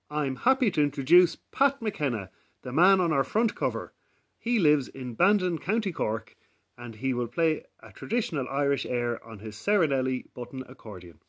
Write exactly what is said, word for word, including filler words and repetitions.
I'm happy to introduce Pat McKenna, the man on our front cover. He lives in Bandon, County Cork, and he will play a traditional Irish air on his Serenelli button accordion.